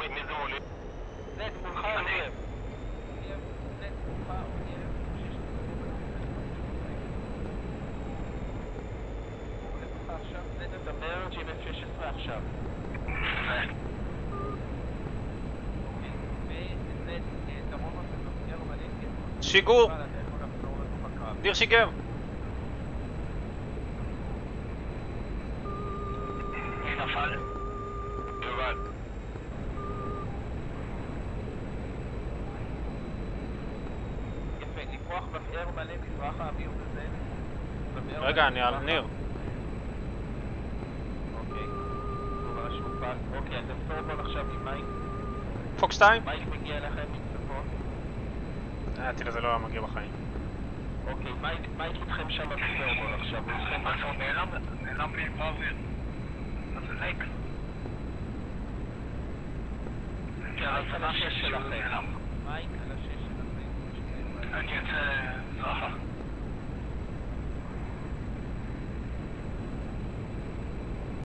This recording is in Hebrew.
מי זה מולי? נט מולך אויב. נט מולך אויב. עכשיו נט מדבר GMF16 עכשיו. ונט תרום אותם במסגר ומלינקת. שיגור! דיר שיגר! נפל. יובל. יפה, לפרוח בבאר מלא מזרח האוויר וזה. רגע, אני על ניר. אוקיי. אוקיי, אתם סורבון עכשיו עם מייק. פוקס 2? מייק מגיע אליכם עם צפון. תראה, זה לא מגיע בחיים. אוקיי, מייק איתכם שם בסורבון עכשיו. הוא איתכם הוא נעלם לי באוויר. אז זה לייק. מייק על השש שלכם. מייק על השש שלכם. אני אצא זרחה.